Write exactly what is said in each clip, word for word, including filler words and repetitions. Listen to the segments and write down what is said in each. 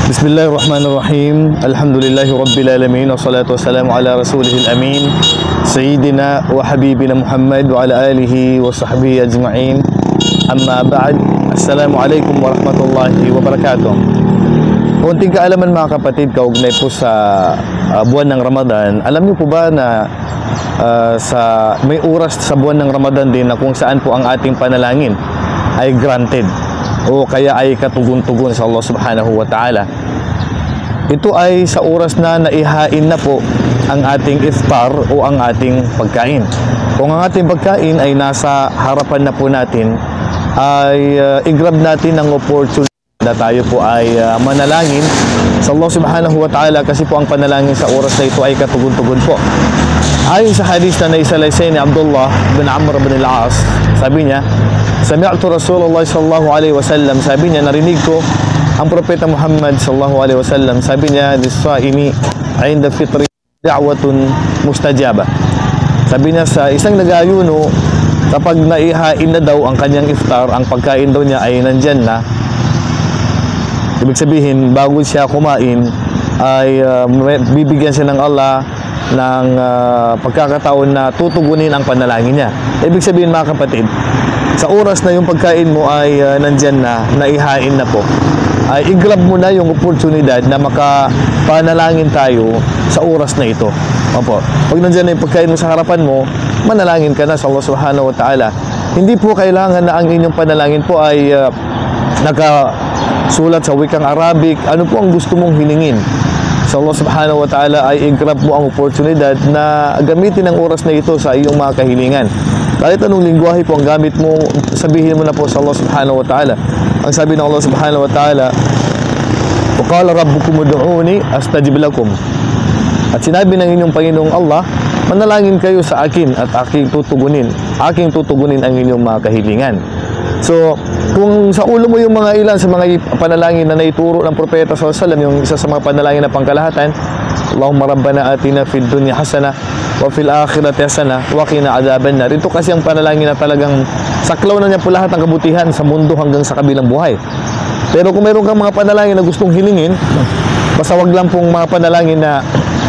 Bismillahirrahmanirrahim. Alhamdulillahi Rabbil Alamin. Wassalatu wassalamu ala rasulihil amin Sayyidina wa habibina Muhammad wa ala alihi wa sahbihi ajma'in. Amma ba'd. Assalamualaikum warahmatullahi wabarakatuh. Kunting kaalaman mga kapatid, kaugnay po sa uh, buwan ng Ramadan. Alam niyo po ba na uh, sa may oras sa buwan ng Ramadan din na kung saan po ang ating panalangin ay granted o kaya ay katugon-tugon sa Allah subhanahu wa ta'ala. Ito ay sa oras na naihain na po ang ating iftar o ang ating pagkain. Kung ang ating pagkain ay nasa harapan na po natin, ay uh, i-grab natin ang opportunity na tayo po ay uh, manalangin sa Allah subhanahu wa ta'ala, kasi po ang panalangin sa oras na ito ay katugon-tugon po. Ayon sa hadith na naisalaysay ni Abdullah bin Amr bin al-As, sabi niya, Sami'tu Rasulullah sallallahu alaihi wasallam, sabi niya, narinig ko ang propeta Muhammad sallallahu alaihi wasallam, sabi niya, lis-saimi 'inda fitri da'watun mustajaba. Sabi niya, sa isang nag-aayuno, kapag naihain na daw ang kanyang iftar, ang pagkain daw niya ay nandyan na. Ibig sabihin, bago siya kumain, ay uh, bibigyan siya ng Allah ng uh, pagkakataon na tutugunin ang panalangin niya. Ibig sabihin mga kapatid, sa oras na yung pagkain mo ay uh, nandyan na, naihain na po, ay i-grab mo na yung oportunidad na makapanalangin tayo sa oras na ito. Opo. Pag nandyan na yung pagkain mo sa harapan mo, manalangin ka na sa Allah subhanahu wa ta'ala. Hindi po kailangan na ang inyong panalangin po ay uh, nakasulat sa wikang Arabic. Ano po ang gusto mong hiningin sa Allah subhanahu wa ta'ala, ay i-grab mo ang oportunidad na gamitin ang oras na ito sa iyong mga kahilingan. Kahit anong lingwahe po ang gamit mo, sabihin mo na po sa Allah subhanahu wa ta'ala. Ang sabi ng Allah subhanahu wa ta'ala, وَقَالَ رَبُّكُمُ ادْعُونِي أَسْتَجِبْ لَكُمْ. At sinabi ng inyong Panginoong Allah, manalangin kayo sa akin at aking tutugunin. Aking tutugunin ang inyong mga kahilingan. So, kung sa ulo mo yung mga ilan sa mga panalangin na naituro ng propeta sallallahu alaihi wasallam, yung isa sa mga panalangin na pangkalahatan, Allahumma rabbana atina fid dunya hasana wa fil akhirati hasana wa qina adzabannar. Ito kasi ang panalangin na talagang saklaw na niya po lahat ng kabutihan sa mundo hanggang sa kabilang buhay. Pero kung mayroon kang mga panalangin na gustong hilingin, basta wag lang pong mga panalangin na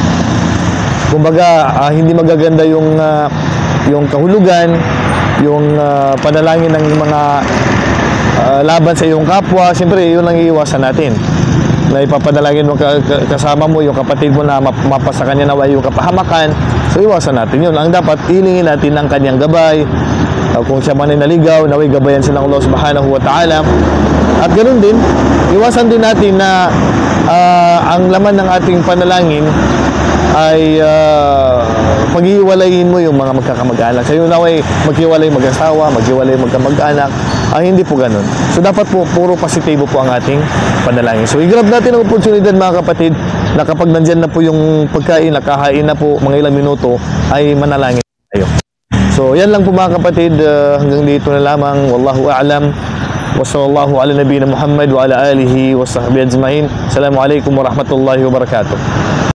kumbaga uh, hindi magaganda yung uh, yung kahulugan, yung uh, panalangin ng mga uh, laban sa iyong kapwa. Siyempre yun ang iiwasan natin, na ipapanalangin mo kasama mo yung kapatid mo na mapasa kanya nawa yung kapahamakan. So iwasan natin yun. Ang dapat hilingin natin ang kanyang gabay. Uh, kung siya man ay naligaw, naway gabayan silang Allah subhanahu wa ta'ala. At ganoon din, iwasan din natin na uh, ang laman ng ating panalangin ay uh, pag-iwalayin mo yung mga magkakamag-anak. Sa iyo naway maghiwalay mag-asawa, maghiwalay magkamag-anak. Ay hindi po ganun. So dapat po puro positibo po ang ating panalangin. So i-grab natin ang oportunidad mga kapatid, na kapag nandyan na po yung pagkain, nakahain na po mga ilang minuto, ay manalangin tayo. So yan lang po mga kapatid, uh, hanggang dito na lamang. Wallahu a'lam. Wa sallallahu ala nabiyina Muhammad wa ala alihi wa sahbihi ajma'in. Assalamualaikum warahmatullahi wabarakatuh.